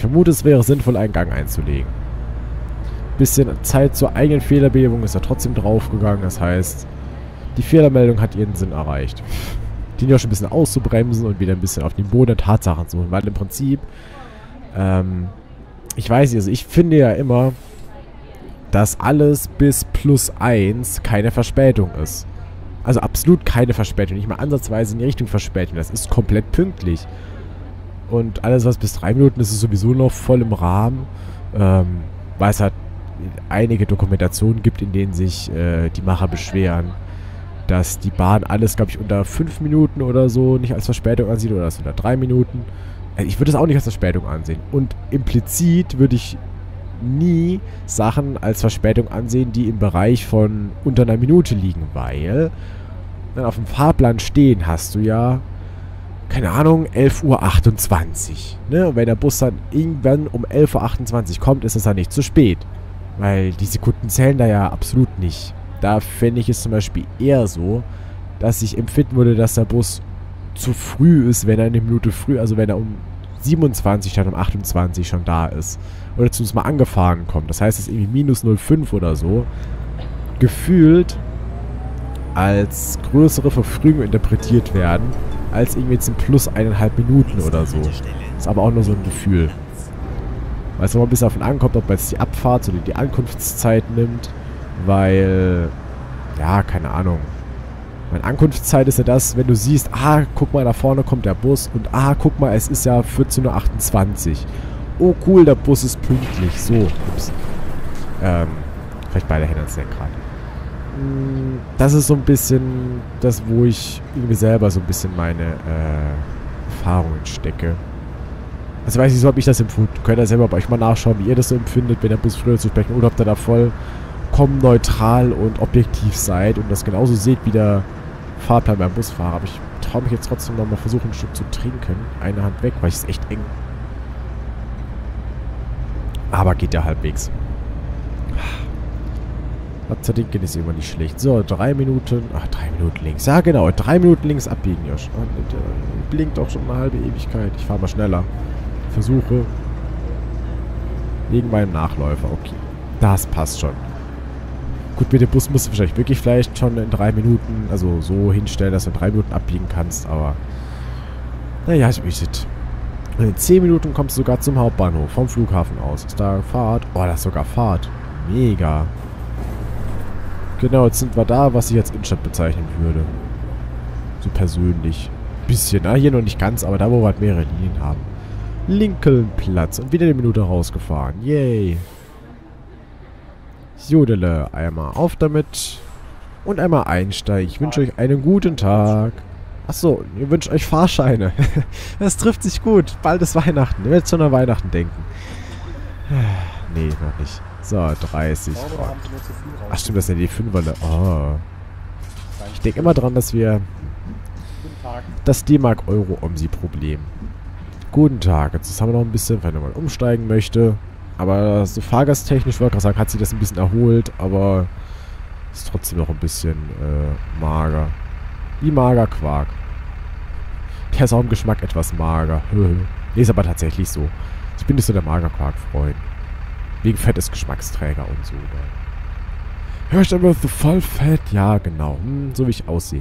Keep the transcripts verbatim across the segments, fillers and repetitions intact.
vermute, es wäre sinnvoll, einen Gang einzulegen. Bisschen Zeit zur eigenen Fehlerbehebung ist er trotzdem draufgegangen. Das heißt, die Fehlermeldung hat ihren Sinn erreicht. Den ja schon ein bisschen auszubremsen und wieder ein bisschen auf den Boden der Tatsachen zu holen. Weil im Prinzip, ähm, ich weiß nicht, also ich finde ja immer, dass alles bis plus eins keine Verspätung ist. Also absolut keine Verspätung. Nicht mal ansatzweise in die Richtung Verspätung. Das ist komplett pünktlich. Und alles, was bis drei Minuten ist, ist sowieso noch voll im Rahmen. Ähm, weil es halt einige Dokumentationen gibt, in denen sich äh, die Macher beschweren, dass die Bahn alles, glaube ich, unter fünf Minuten oder so nicht als Verspätung ansieht oder als unter drei Minuten. Also ich würde es auch nicht als Verspätung ansehen. Und implizit würde ich nie Sachen als Verspätung ansehen, die im Bereich von unter einer Minute liegen, weil dann auf dem Fahrplan stehen hast du ja, keine Ahnung, elf Uhr achtundzwanzig. Ne? Und wenn der Bus dann irgendwann um elf Uhr achtundzwanzig kommt, ist es dann nicht zu spät. Weil die Sekunden zählen da ja absolut nicht. Da fände ich es zum Beispiel eher so, dass ich empfinden würde, dass der Bus zu früh ist, wenn er eine Minute früh, also wenn er um siebenundzwanzig statt um achtundzwanzig schon da ist. Oder zumindest mal angefahren kommt. Das heißt, es ist irgendwie minus null Komma fünf oder so. Gefühlt als größere Verfrühung interpretiert werden, als irgendwie jetzt ein plus eineinhalb Minuten oder so. Ist aber auch nur so ein Gefühl. Weil es immer ein bisschen davon ankommt, ob man jetzt die Abfahrt oder die Ankunftszeit nimmt. Weil, ja, keine Ahnung. Meine Ankunftszeit ist ja das, wenn du siehst, ah, guck mal, da vorne kommt der Bus und ah, guck mal, es ist ja vierzehn Uhr achtundzwanzig. Oh cool, der Bus ist pünktlich. So, ups. Ähm, vielleicht beide Hände sehr gerade. Das ist so ein bisschen das, wo ich irgendwie selber so ein bisschen meine äh, Erfahrungen stecke. Also weiß ich, so habe ich das empfunden. Könnt ihr selber bei euch mal nachschauen, wie ihr das so empfindet, wenn der Bus früher zu sprechen oder ob ihr da vollkommen neutral und objektiv seid und das genauso seht wie der Fahrplan beim Busfahrer. Aber ich traue mich jetzt trotzdem nochmal versuchen, ein Stück zu trinken. Eine Hand weg, weil es ist echt eng. Aber geht ja halbwegs. Abzerdinken ist immer nicht schlecht. So, drei Minuten. Ach, drei Minuten links. Ja, genau. Drei Minuten links abbiegen, Josh. Und, äh, blinkt auch schon eine halbe Ewigkeit. Ich fahre mal schneller. Versuche. Wegen meinem Nachläufer. Okay. Das passt schon. Gut, mit dem Bus musst du wahrscheinlich wirklich vielleicht schon in drei Minuten, also so hinstellen, dass du in drei Minuten abbiegen kannst, aber naja, ich weiß nicht. In zehn Minuten kommst du sogar zum Hauptbahnhof, vom Flughafen aus. Ist da Fahrt? Oh, das ist sogar Fahrt. Mega. Genau, jetzt sind wir da, was ich als Innenstadt bezeichnen würde. So persönlich. Bisschen, na, hier noch nicht ganz, aber da, wo wir halt mehrere Linien haben. Lincolnplatz. Und wieder eine Minute rausgefahren. Yay. Jodele. Einmal auf damit. Und einmal einsteigen. Ich wünsche euch einen guten Tag. Achso, ihr wünscht euch Fahrscheine. Das trifft sich gut. Bald ist Weihnachten. Ihr werdet schon an Weihnachten denken. Nee, noch nicht. So, dreißig. Oh. Ach stimmt, das ist ja die Fünferle. Oh. Ich denke immer dran, dass wir das D-Mark-Euro-Omsi-Problem. Guten Tag. Jetzt haben wir noch ein bisschen, wenn man umsteigen möchte. Aber so fahrgasttechnisch, wollte ich gerade sagen, hat sich das ein bisschen erholt. Aber ist trotzdem noch ein bisschen äh, mager. Wie mager Quark. Der ist auch im Geschmack etwas mager. Nee, ist aber tatsächlich so. Ich bin nicht so der Magerquark-Freund. Wegen Fett ist Geschmacksträger und so. Ja, ich bin so voll fett. Ja, genau. Hm, so wie ich aussehe.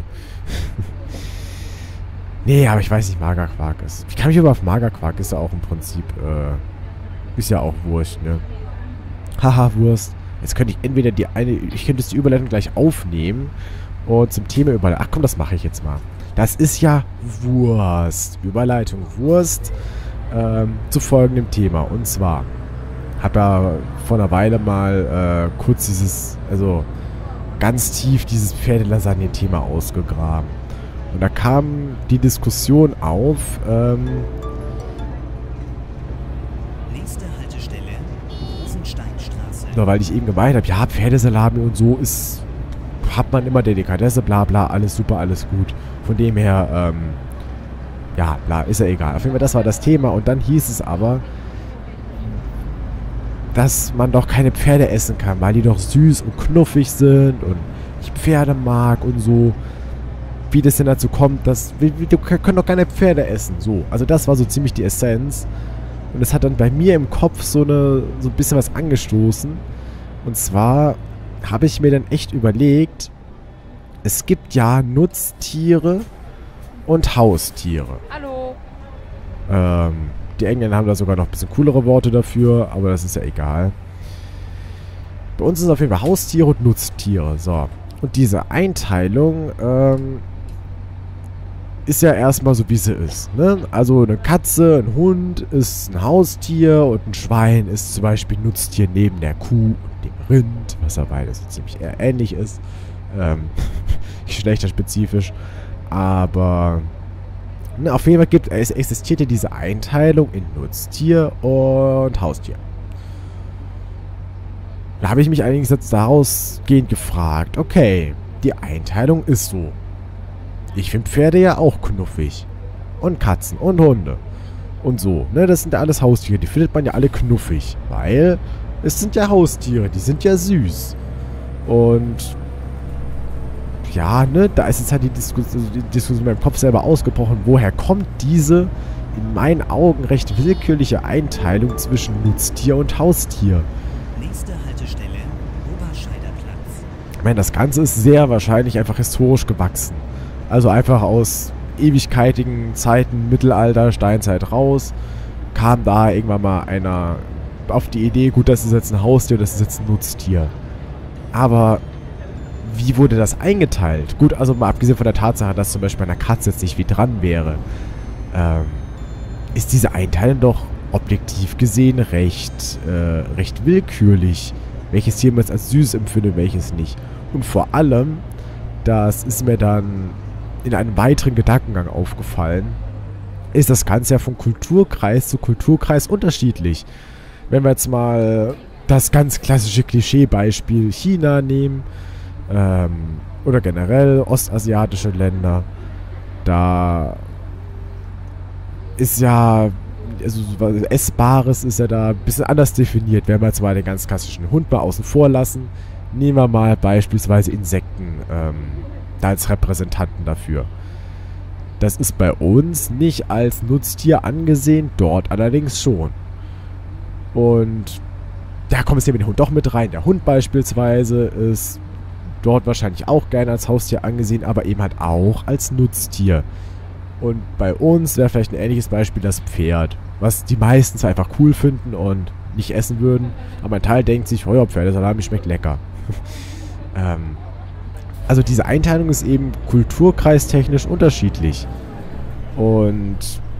Nee, aber ich weiß nicht, Magerquark ist. Ich kann mich aber auf Magerquark ist ja auch im Prinzip, äh, ist ja auch Wurst, ne? Haha, Wurst. Jetzt könnte ich entweder die eine, ich könnte die Überleitung gleich aufnehmen und zum Thema überleiten. Ach komm, das mache ich jetzt mal. Das ist ja Wurst. Überleitung Wurst ähm, zu folgendem Thema. Und zwar habe ja vor einer Weile mal äh, kurz dieses, also ganz tief dieses Pferdelasagne-Thema ausgegraben. Und da kam die Diskussion auf, ähm, nächste Haltestelle, Rosensteinstraße. nur weil ich eben gemeint habe, ja, Pferdesalami und so ist, hat man immer Delikatesse, bla bla, alles super, alles gut. Von dem her, ähm, ja, bla, ist ja egal. Auf jeden Fall, das war das Thema. Und dann hieß es aber, dass man doch keine Pferde essen kann, weil die doch süß und knuffig sind und ich Pferde mag und so. Wie das denn dazu kommt, dass wir, wir können doch keine Pferde essen. So, also das war so ziemlich die Essenz. Und es hat dann bei mir im Kopf so, eine, so ein bisschen was angestoßen. Und zwar habe ich mir dann echt überlegt, es gibt ja Nutztiere und Haustiere. Hallo. Ähm, die Engländer haben da sogar noch ein bisschen coolere Worte dafür, aber das ist ja egal. Bei uns ist es auf jeden Fall Haustiere und Nutztiere. So. Und diese Einteilung ähm, ist ja erstmal so, wie sie ist. Ne? Also eine Katze, ein Hund ist ein Haustier und ein Schwein ist zum Beispiel Nutztier neben der Kuh und dem Rind, was ja beides so ziemlich eher ähnlich ist. Ähm, geschlechterspezifisch. Aber ne, auf jeden Fall gibt, es existiert ja diese Einteilung in Nutztier und Haustier. Da habe ich mich allerdings jetzt daraus gehend gefragt, okay, die Einteilung ist so. Ich finde Pferde ja auch knuffig. Und Katzen und Hunde. Und so, ne, das sind ja alles Haustiere. Die findet man ja alle knuffig. Weil es sind ja Haustiere, die sind ja süß. Und ja, ne, da ist jetzt halt die, Diskus die Diskussion in meinem Kopf selber ausgebrochen. Woher kommt diese, in meinen Augen recht willkürliche Einteilung zwischen Nutztier und Haustier? Nächste Haltestelle, Oberscheiderplatz. Ich meine, das Ganze ist sehr wahrscheinlich einfach historisch gewachsen. Also einfach aus ewigkeitigen Zeiten, Mittelalter, Steinzeit raus, kam da irgendwann mal einer auf die Idee, gut, das ist jetzt ein Haustier, das ist jetzt ein Nutztier. Aber wie wurde das eingeteilt? Gut, also mal abgesehen von der Tatsache, dass zum Beispiel bei einer Katze jetzt nicht wie dran wäre, ähm, ist diese Einteilung doch objektiv gesehen recht, äh, recht willkürlich. Welches Tier man jetzt als süß empfindet, welches nicht. Und vor allem, das ist mir dann in einem weiteren Gedankengang aufgefallen, ist das Ganze ja von Kulturkreis zu Kulturkreis unterschiedlich. Wenn wir jetzt mal das ganz klassische Klischeebeispiel China nehmen, ähm, oder generell ostasiatische Länder, da ist ja, also Essbares ist ja da ein bisschen anders definiert. Wenn wir jetzt mal den ganz klassischen Hund mal außen vor lassen, nehmen wir mal beispielsweise Insekten ähm, als Repräsentanten dafür. Das ist bei uns nicht als Nutztier angesehen, dort allerdings schon. Und da kommt es ja mit dem Hund doch mit rein. Der Hund beispielsweise ist dort wahrscheinlich auch gerne als Haustier angesehen, aber eben halt auch als Nutztier. Und bei uns wäre vielleicht ein ähnliches Beispiel das Pferd, was die meisten zwar einfach cool finden und nicht essen würden, aber ein Teil denkt sich, oh ja, Pferdesalami schmeckt lecker. ähm, also diese Einteilung ist eben kulturkreistechnisch unterschiedlich. Und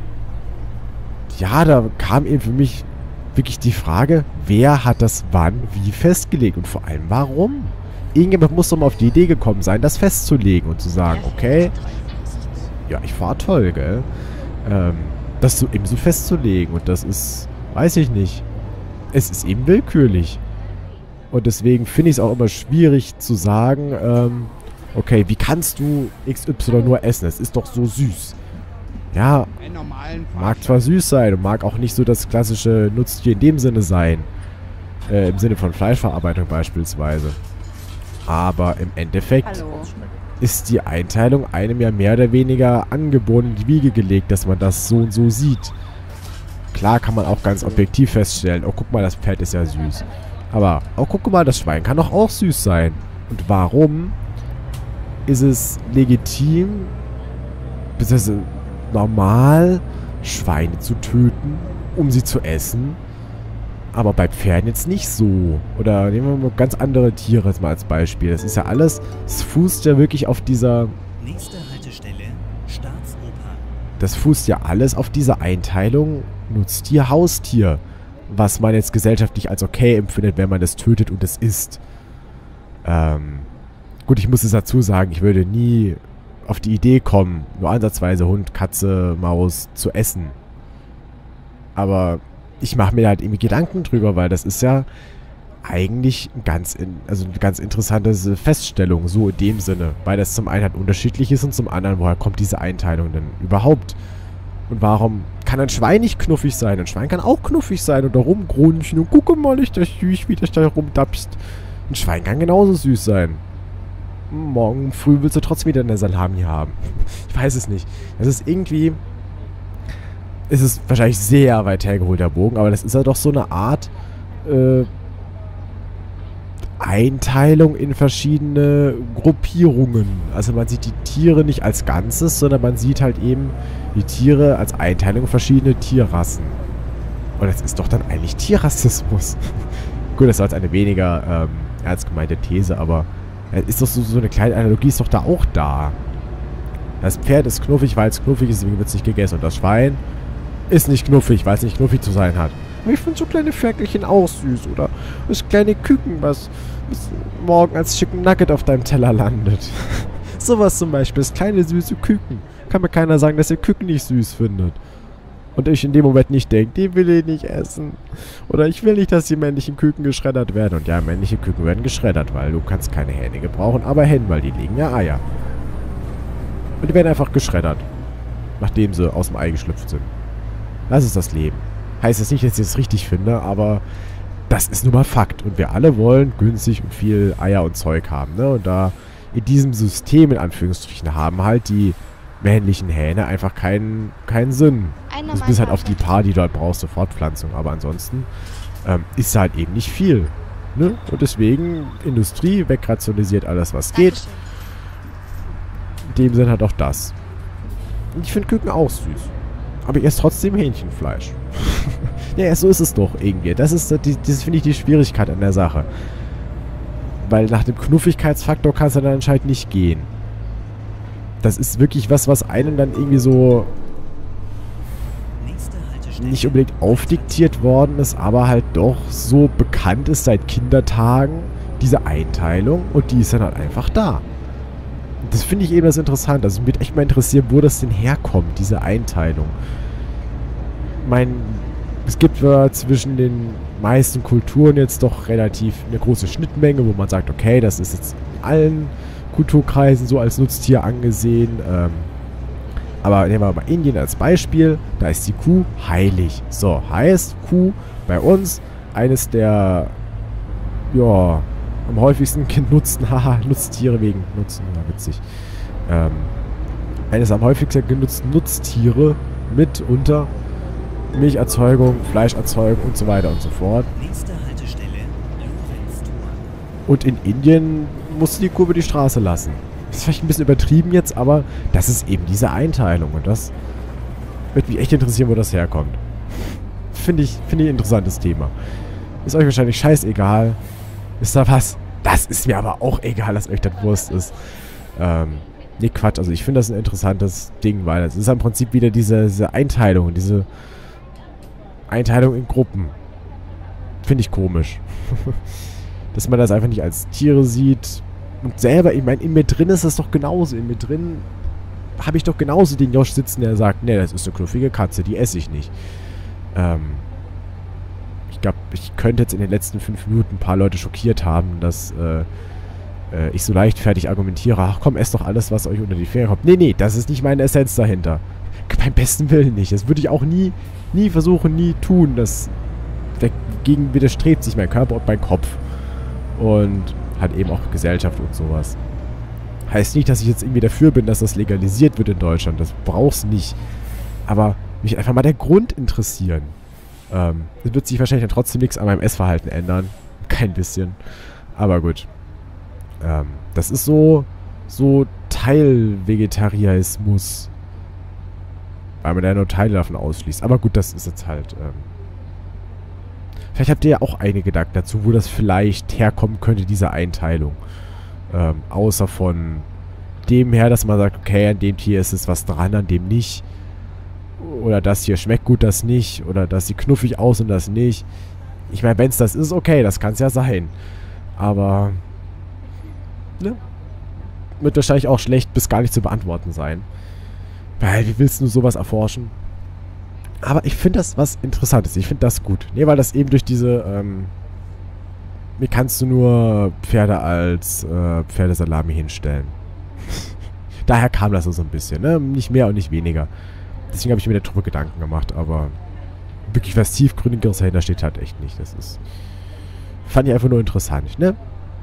ja, da kam eben für mich wirklich die Frage, wer hat das wann wie festgelegt und vor allem warum? Irgendjemand muss doch mal auf die Idee gekommen sein, das festzulegen und zu sagen, okay, ja, ich fahre toll, gell? Ähm, das so eben so festzulegen und das ist, weiß ich nicht, es ist eben willkürlich. Und deswegen finde ich es auch immer schwierig zu sagen, ähm, okay, wie kannst du X Y nur essen? Es ist doch so süß. Ja, mag zwar süß sein und mag auch nicht so das klassische Nutztier in dem Sinne sein. Äh, im Sinne von Fleischverarbeitung beispielsweise. Aber im Endeffekt Hallo. ist die Einteilung einem ja mehr oder weniger angeboren in die Wiege gelegt, dass man das so und so sieht. Klar kann man auch ganz objektiv feststellen, oh guck mal, das Pferd ist ja süß. Aber, oh guck mal, das Schwein kann doch auch süß sein. Und warum ist es legitim, beziehungsweise normal, Schweine zu töten, um sie zu essen? Aber bei Pferden jetzt nicht so. Oder nehmen wir mal ganz andere Tiere jetzt mal als Beispiel. Das ist ja alles, es fußt ja wirklich auf dieser... Nächste Haltestelle, Staatsoper. Das fußt ja alles auf dieser Einteilung Nutztier, Haustier. Was man jetzt gesellschaftlich als okay empfindet, wenn man das tötet und es isst. Ähm, gut, ich muss es dazu sagen, ich würde nie auf die Idee kommen, nur ansatzweise Hund, Katze, Maus zu essen. Aber ich mache mir halt irgendwie Gedanken drüber, weil das ist ja eigentlich ein ganz in, also eine ganz interessante Feststellung, so in dem Sinne. Weil das zum einen halt unterschiedlich ist und zum anderen, woher kommt diese Einteilung denn überhaupt? Und warum kann ein Schwein nicht knuffig sein? Ein Schwein kann auch knuffig sein und da rumgrunchen und gucke mal, ist das süß, wie das da rumdapst. Ein Schwein kann genauso süß sein. Morgen früh willst du trotzdem wieder eine Salami haben. Ich weiß es nicht. Das ist irgendwie... ist es wahrscheinlich sehr weit hergeholt, der Bogen, aber das ist ja doch so eine Art äh, Einteilung in verschiedene Gruppierungen. Also man sieht die Tiere nicht als Ganzes, sondern man sieht halt eben die Tiere als Einteilung in verschiedene Tierrassen. Und das ist doch dann eigentlich Tierrassismus. Gut, das war jetzt eine weniger ähm, ernst gemeinte These, aber äh, ist doch so, so eine kleine Analogie ist doch da auch da. Das Pferd ist knuffig, weil es knuffig ist, deswegen wird es nicht gegessen. Und das Schwein ist nicht knuffig, weil es nicht knuffig zu sein hat. Aber ich finde so kleine Ferkelchen auch süß, oder? Das kleine Küken, was, was morgen als Chicken Nugget auf deinem Teller landet. Sowas zum Beispiel, das kleine süße Küken. Kann mir keiner sagen, dass ihr Küken nicht süß findet. Und ich in dem Moment nicht denke, die will ich nicht essen. Oder ich will nicht, dass die männlichen Küken geschreddert werden. Und ja, männliche Küken werden geschreddert, weil du kannst keine Hähne gebrauchen, aber Hennen, weil die legen ja Eier. Und die werden einfach geschreddert. Nachdem sie aus dem Ei geschlüpft sind. Das ist das Leben. Heißt jetzt nicht, dass ich es richtig finde, aber das ist nun mal Fakt. Und wir alle wollen günstig und viel Eier und Zeug haben, ne? Und da in diesem System, in Anführungsstrichen, haben halt die männlichen Hähne einfach keinen, keinen Sinn. Also bis halt auf die paar, die du halt brauchst, zur Fortpflanzung. Aber ansonsten ähm, ist halt eben nicht viel. Ne? Und deswegen Industrie wegrationalisiert alles, was geht. Dankeschön. In dem Sinn halt auch das. Und ich finde Küken auch süß. Aber ich esse trotzdem Hähnchenfleisch. Ja, so ist es doch irgendwie. Das ist, die, das finde ich die Schwierigkeit an der Sache. Weil nach dem Knuffigkeitsfaktor kann es dann anscheinend nicht gehen. Das ist wirklich was, was einem dann irgendwie so nicht unbedingt aufdiktiert worden ist, aber halt doch so bekannt ist seit Kindertagen, diese Einteilung, und die ist dann halt einfach da. Das finde ich eben das Interessante. Also mich würde echt mal interessieren, wo das denn herkommt, diese Einteilung. Ich meine, es gibt ja zwischen den meisten Kulturen jetzt doch relativ eine große Schnittmenge, wo man sagt, okay, das ist jetzt in allen Kulturkreisen so als Nutztier angesehen. Ähm, aber nehmen wir mal Indien als Beispiel. Da ist die Kuh heilig. So, heißt Kuh bei uns eines der, ja, am häufigsten genutzten, haha, Nutztiere wegen Nutzen, ja, witzig. Ähm, eines am häufigsten genutzten Nutztiere mit unter Milcherzeugung, Fleischerzeugung und so weiter und so fort. Nächste Haltestelle, Lorenztor. Und in Indien musste die Kuh über die Straße lassen. Das ist vielleicht ein bisschen übertrieben jetzt, aber das ist eben diese Einteilung. Und das wird mich echt interessieren, wo das herkommt. Finde ich, finde ich ein interessantes Thema. Ist euch wahrscheinlich scheißegal. Ist da was? Das ist mir aber auch egal, dass euch das Wurst ist. Ähm, nee, Quatsch. Also ich finde das ein interessantes Ding, weil es ist im Prinzip wieder diese, diese Einteilung, diese Einteilung in Gruppen. Finde ich komisch. Dass man das einfach nicht als Tiere sieht. Und selber, ich meine, in mir drin ist das doch genauso. In mir drin habe ich doch genauso den Josh sitzen, der sagt, ne, das ist eine knuffige Katze, die esse ich nicht. Ähm, ich glaube, ich könnte jetzt in den letzten fünf Minuten ein paar Leute schockiert haben, dass äh, äh, ich so leichtfertig argumentiere, ach komm, esst doch alles, was euch unter die Finger kommt. Nee, nee, das ist nicht meine Essenz dahinter. Beim besten Willen nicht. Das würde ich auch nie, nie versuchen, nie tun. Das dagegen widerstrebt sich mein Körper und mein Kopf. Und halt eben auch Gesellschaft und sowas. Heißt nicht, dass ich jetzt irgendwie dafür bin, dass das legalisiert wird in Deutschland. Das brauch's nicht. Aber mich einfach mal der Grund interessieren. Ähm, es wird sich wahrscheinlich dann trotzdem nichts an meinem Essverhalten ändern. Kein bisschen. Aber gut. Ähm, das ist so, so Teilvegetarismus. Weil man ja nur Teile davon ausschließt. Aber gut, das ist jetzt halt... Ähm, vielleicht habt ihr ja auch einige Gedanken dazu, wo das vielleicht herkommen könnte, diese Einteilung. Ähm, außer von dem her, dass man sagt, okay, an dem Tier ist es was dran, an dem nicht. Oder das hier schmeckt gut, das nicht. Oder das sieht knuffig aus und das nicht. Ich meine, wenn es das ist, okay, das kann es ja sein. Aber, ne? Wird wahrscheinlich auch schlecht bis gar nicht zu beantworten sein. Weil, wie willst du sowas erforschen? Aber ich finde das was Interessantes. Ich finde das gut. Ne, weil das eben durch diese, ähm, mir kannst du nur Pferde als äh, Pferdesalami hinstellen. Daher kam das so ein bisschen, ne? Nicht mehr und nicht weniger. Deswegen habe ich mir der Truppe Gedanken gemacht, aber wirklich was Tiefgründigeres dahinter steht halt echt nicht. Das ist, fand ich einfach nur interessant, ne?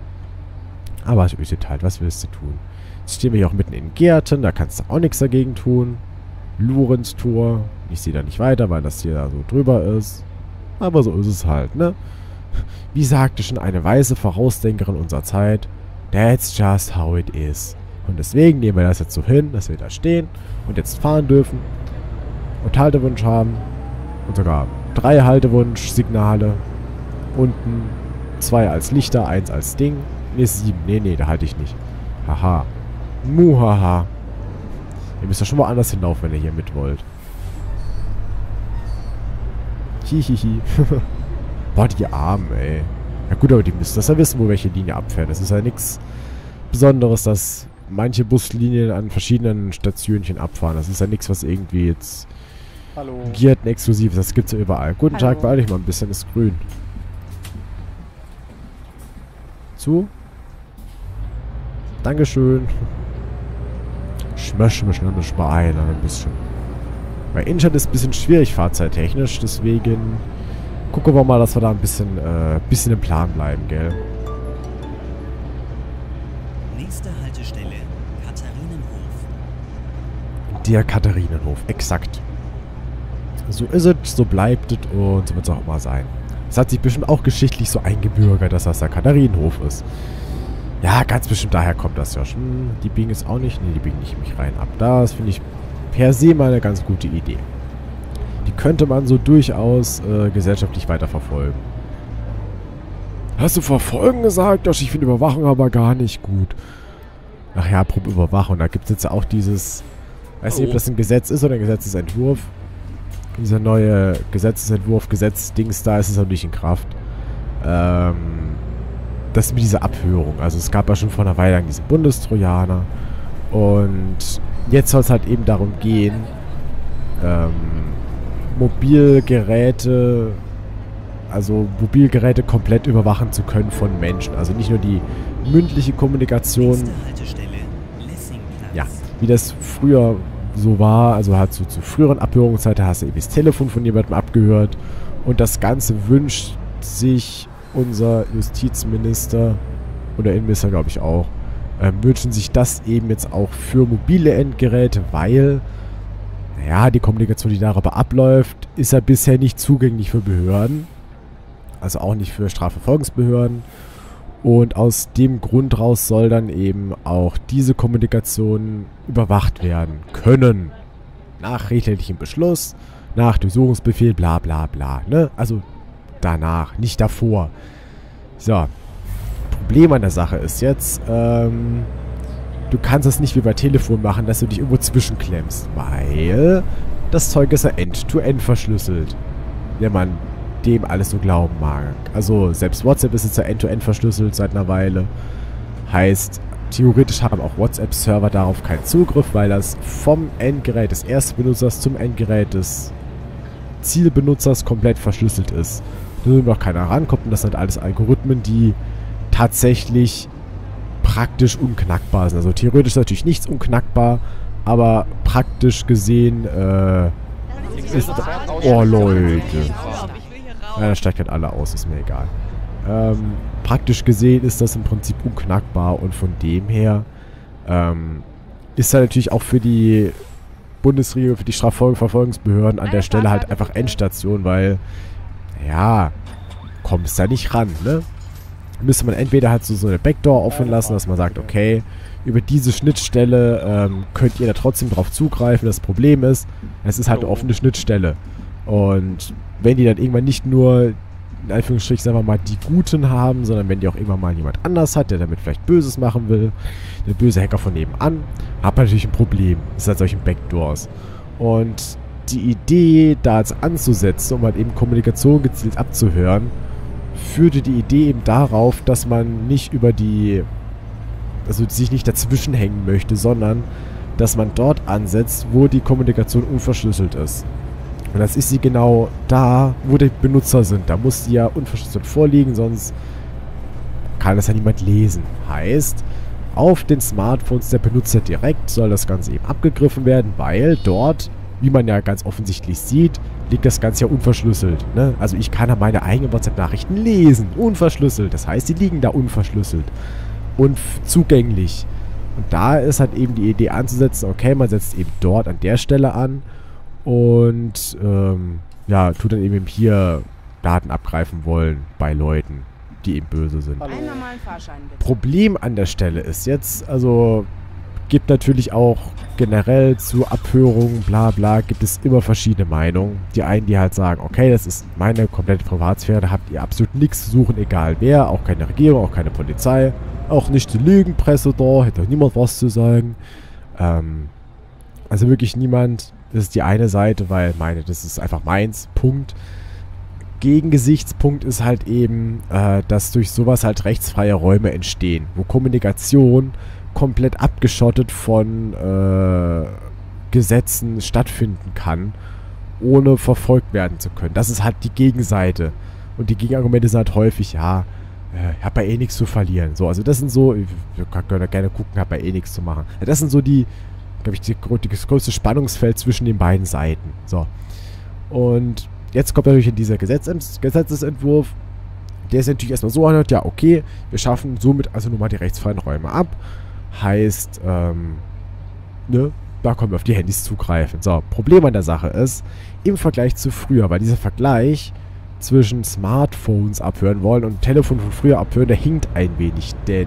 Aber es ist halt, was willst du tun? Jetzt stehen wir hier auch mitten in Gärten, da kannst du auch nichts dagegen tun. Lorenz-Tor. Ich sehe da nicht weiter, weil das hier da so drüber ist. Aber so ist es halt, ne? Wie sagte schon eine weise Vorausdenkerin unserer Zeit, that's just how it is. Und deswegen nehmen wir das jetzt so hin, dass wir da stehen und jetzt fahren dürfen und Haltewunsch haben. Und sogar drei Haltewunsch-Signale. Unten zwei als Lichter, eins als Ding. Ne, sieben. Nee, nee, da halte ich nicht. Haha. Muhaha. Ihr müsst ja schon mal anders hinlaufen, wenn ihr hier mit wollt. Hihihi. Boah, die Armen, ey. Ja gut, aber die müssen das ja wissen, wo welche Linie abfährt. Das ist ja nichts Besonderes, dass manche Buslinien an verschiedenen Stationchen abfahren. Das ist ja nichts, was irgendwie jetzt Hallo. Gierten exklusiv ist. Das gibt's ja überall. Guten Hallo. Tag, beeil dich mal ein bisschen, ist grün. Zu. Dankeschön. Ich möchte mich noch nicht beeilen, ein bisschen. Bei Innenstadt ist ein bisschen schwierig fahrzeittechnisch, deswegen gucken wir mal, dass wir da ein bisschen, äh, bisschen im Plan bleiben, gell? Nächste Haltestelle, Katharinenhof. Der Katharinenhof, exakt. So ist es, so bleibt es und so wird es auch immer sein. Es hat sich bestimmt auch geschichtlich so eingebürgert, dass das der Katharinenhof ist. Ja, ganz bestimmt daher kommt das ja schon. Die biegen es auch nicht. Ne, die biegen nicht mich rein ab. Das finde ich per se mal eine ganz gute Idee. Die könnte man so durchaus äh, gesellschaftlich weiterverfolgen. Hast du verfolgen gesagt? Doch, ich finde Überwachung aber gar nicht gut. Ach ja, apropos Überwachung. Da gibt es jetzt auch dieses... Weiß nicht, ob das ein Gesetz ist oder ein Gesetzesentwurf. Dieser neue Gesetzesentwurf, Gesetzdings, da ist es noch nicht in Kraft. Ähm... Das mit dieser Abhörung. Also es gab ja schon vor einer Weile lang diesen Bundestrojaner. Und jetzt soll es halt eben darum gehen, ähm, Mobilgeräte, also Mobilgeräte komplett überwachen zu können von Menschen. Also nicht nur die mündliche Kommunikation. Nächste Haltestelle, Lessingplatz. Ja, wie das früher so war. Also halt so zu früheren Abhörungszeiten hast du eben das Telefon von jemandem abgehört. Und das Ganze wünscht sich unser Justizminister oder Innenminister, glaube ich auch, äh, wünschen sich das eben jetzt auch für mobile Endgeräte, weil, naja, die Kommunikation, die darüber abläuft, ist ja bisher nicht zugänglich für Behörden. Also auch nicht für Strafverfolgungsbehörden. Und aus dem Grund raus soll dann eben auch diese Kommunikation überwacht werden können. Nach richterlichem Beschluss, nach Durchsuchungsbefehl, bla bla bla. Ne? Also danach, nicht davor. So. Problem an der Sache ist jetzt, ähm, du kannst das nicht wie bei Telefon machen, dass du dich irgendwo zwischenklemmst, weil das Zeug ist ja end-to-end verschlüsselt. Wenn man dem alles so glauben mag. Also selbst WhatsApp ist jetzt ja end-to-end verschlüsselt seit einer Weile. Heißt, theoretisch haben auch WhatsApp-Server darauf keinen Zugriff, weil das vom Endgerät des ersten Benutzers zum Endgerät des Zielbenutzers komplett verschlüsselt ist. Da nur noch keiner rankommt und das sind alles Algorithmen, die tatsächlich praktisch unknackbar sind. Also theoretisch ist natürlich nichts unknackbar, aber praktisch gesehen äh, ist... Oh Leute. Ja, da steigt halt alle aus, ist mir egal. Ähm, praktisch gesehen ist das im Prinzip unknackbar und von dem her ähm, ist da natürlich auch für die Bundesregierung, für die Strafverfolgungsbehörden an der Stelle halt einfach Endstation, weil, ja, kommst da nicht ran, ne? Müsste man entweder halt so, so eine Backdoor offen lassen, dass man sagt, okay, über diese Schnittstelle ähm, könnt ihr da trotzdem drauf zugreifen. Das Problem ist, es ist halt eine offene Schnittstelle. Und wenn die dann irgendwann nicht nur, in Anführungsstrichen, sagen wir mal, die Guten haben, sondern wenn die auch irgendwann mal jemand anders hat, der damit vielleicht Böses machen will, der böse Hacker von nebenan, hat man natürlich ein Problem. Das ist halt solchen Backdoors. Und die Idee, da jetzt anzusetzen, um halt eben Kommunikation gezielt abzuhören, führte die Idee eben darauf, dass man nicht über die, also sich nicht dazwischen hängen möchte, sondern dass man dort ansetzt, wo die Kommunikation unverschlüsselt ist. Und das ist sie genau da, wo die Benutzer sind. Da muss sie ja unverschlüsselt vorliegen, sonst kann das ja niemand lesen. Heißt, auf den Smartphones der Benutzer direkt soll das Ganze eben abgegriffen werden, weil dort, wie man ja ganz offensichtlich sieht, liegt das Ganze ja unverschlüsselt. Ne? Also ich kann ja meine eigenen WhatsApp-Nachrichten lesen, unverschlüsselt. Das heißt, die liegen da unverschlüsselt und zugänglich. Und da ist halt eben die Idee anzusetzen, okay, man setzt eben dort an der Stelle an und ähm, ja, tut dann eben hier Daten abgreifen wollen bei Leuten, die eben böse sind. Einen normalen Fahrschein bitte. Problem an der Stelle ist jetzt, also gibt natürlich auch generell zu Abhörungen, bla bla, gibt es immer verschiedene Meinungen. Die einen, die halt sagen, okay, das ist meine komplette Privatsphäre, da habt ihr absolut nichts zu suchen, egal wer, auch keine Regierung, auch keine Polizei, auch nicht die Lügenpresse da, hätte auch niemand was zu sagen. Ähm, also wirklich niemand, das ist die eine Seite, weil meine, das ist einfach meins, Punkt. Gegengesichtspunkt ist halt eben, äh, dass durch sowas halt rechtsfreie Räume entstehen, wo Kommunikation komplett abgeschottet von äh, Gesetzen stattfinden kann, ohne verfolgt werden zu können. Das ist halt die Gegenseite. Und die Gegenargumente sind halt häufig, ja, äh, ich habe ja eh nichts zu verlieren. So, also das sind so, wir können da gerne gucken, habe ja eh nichts zu machen. Das sind so die, glaube ich, die, die, das größte Spannungsfeld zwischen den beiden Seiten. So. Und jetzt kommt natürlich in dieser Gesetz Gesetzesentwurf, der ist natürlich erstmal so anhört, ja, okay, wir schaffen somit also nun mal die rechtsfreien Räume ab. Heißt, ähm, ne, da können wir auf die Handys zugreifen. So, Problem an der Sache ist, im Vergleich zu früher, weil dieser Vergleich zwischen Smartphones abhören wollen und Telefon von früher abhören, der hinkt ein wenig, denn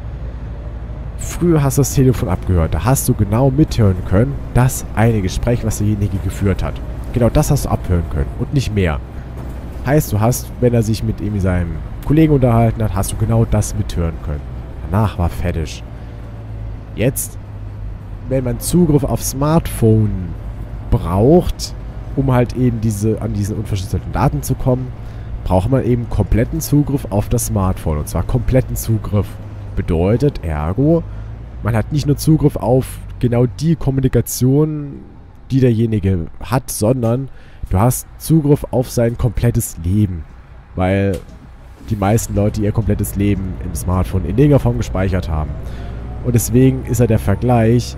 früher hast du das Telefon abgehört, da hast du genau mithören können, das eine Gespräch, was derjenige geführt hat. Genau das hast du abhören können und nicht mehr. Heißt, du hast, wenn er sich mit irgendwie seinem Kollegen unterhalten hat, hast du genau das mithören können. Danach war fertig. Jetzt, wenn man Zugriff auf Smartphone braucht, um halt eben diese an diese unverschlüsselten Daten zu kommen, braucht man eben kompletten Zugriff auf das Smartphone. Und zwar kompletten Zugriff. Bedeutet, ergo, man hat nicht nur Zugriff auf genau die Kommunikation, die derjenige hat, sondern du hast Zugriff auf sein komplettes Leben. Weil die meisten Leute ihr komplettes Leben im Smartphone in irgendeiner Form gespeichert haben. Und deswegen ist ja der Vergleich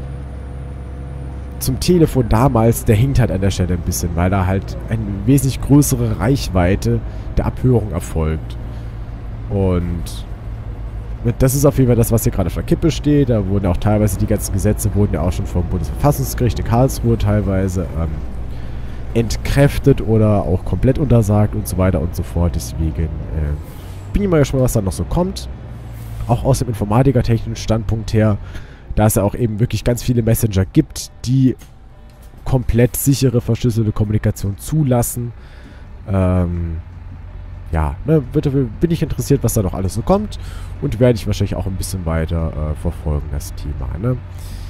zum Telefon damals, der hinkt halt an der Stelle ein bisschen, weil da halt eine wesentlich größere Reichweite der Abhörung erfolgt. Und das ist auf jeden Fall das, was hier gerade auf der Kippe steht. Da wurden auch teilweise, die ganzen Gesetze wurden ja auch schon vom Bundesverfassungsgericht in Karlsruhe teilweise ähm, entkräftet oder auch komplett untersagt und so weiter und so fort. Deswegen äh, bin ich mal gespannt, was da noch so kommt. Auch aus dem informatikertechnischen Standpunkt her, da es ja auch eben wirklich ganz viele Messenger gibt, die komplett sichere, verschlüsselte Kommunikation zulassen. Ähm, ja, ne, bitte, bin ich interessiert, was da noch alles so kommt und werde ich wahrscheinlich auch ein bisschen weiter äh, verfolgen, das Thema, ne.